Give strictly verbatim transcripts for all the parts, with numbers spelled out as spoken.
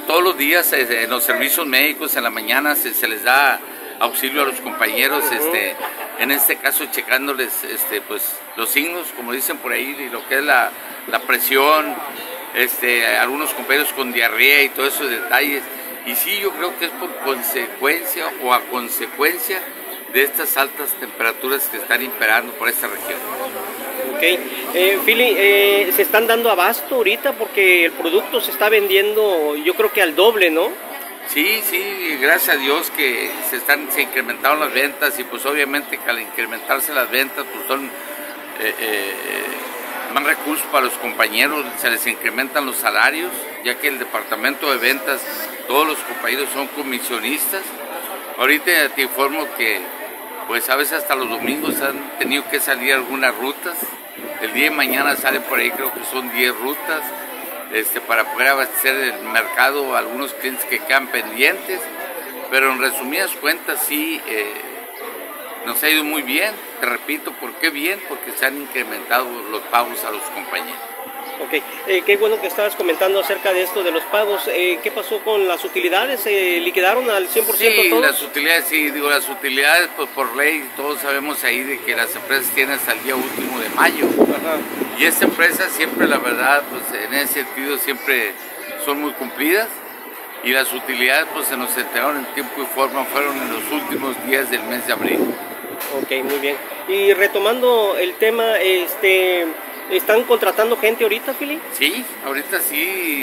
todos los días eh, en los servicios médicos en la mañana se, se les da auxilio a los compañeros, este, en este caso checándoles este, pues, los signos, como dicen por ahí, y lo que es la, la presión, este, algunos compañeros con diarrea y todos esos detalles. Y sí, yo creo que es por consecuencia o a consecuencia de estas altas temperaturas que están imperando por esta región. Ok, eh, Philly, eh, ¿se están dando abasto ahorita? Porque el producto se está vendiendo, yo creo que al doble, ¿no? Sí, sí, gracias a Dios que se están se incrementaron las ventas y pues obviamente que al incrementarse las ventas pues son eh, eh, más recursos para los compañeros, se les incrementan los salarios, ya que el departamento de ventas, todos los compañeros son comisionistas. Ahorita te informo que pues a veces hasta los domingos han tenido que salir algunas rutas, el día de mañana salen por ahí creo que son diez rutas, Este, para poder abastecer el mercado a algunos clientes que quedan pendientes, pero en resumidas cuentas sí, eh, nos ha ido muy bien, te repito, ¿por qué bien? Porque se han incrementado los pagos a los compañeros. Ok, eh, qué bueno que estabas comentando acerca de esto de los pagos. Eh, ¿Qué pasó con las utilidades? ¿Se liquidaron al cien por ciento sí, todos? las utilidades, sí, digo, las utilidades pues por ley, todos sabemos ahí de que las empresas tienen hasta el día último de mayo. Ajá. Y esta empresa siempre, la verdad, pues en ese sentido siempre son muy cumplidas. Y las utilidades pues se nos entregaron en tiempo y forma, fueron en los últimos días del mes de abril. Ok, muy bien. Y retomando el tema, este... ¿están contratando gente ahorita, Philly? Sí, ahorita sí,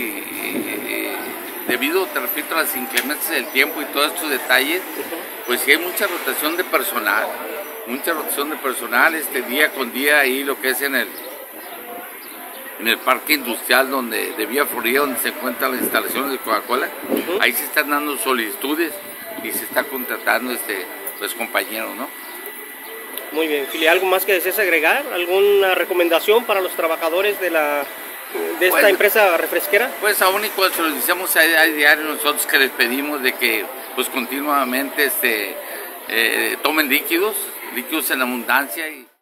eh, debido, te repito, a las inclemencias del tiempo y todos estos detalles, pues sí hay mucha rotación de personal, mucha rotación de personal, este día con día ahí lo que es en el, en el parque industrial donde, de Villa Florida, donde se encuentran las instalaciones de Coca-Cola, uh-huh. Ahí se están dando solicitudes y se está contratando este, pues compañeros, ¿no? Muy bien, Philly, ¿algo más que desees agregar? ¿Alguna recomendación para los trabajadores de la de esta pues, empresa refresquera? Pues aún y cuando se los decimos a, a diario nosotros que les pedimos de que pues continuamente este, eh, tomen líquidos, líquidos en abundancia y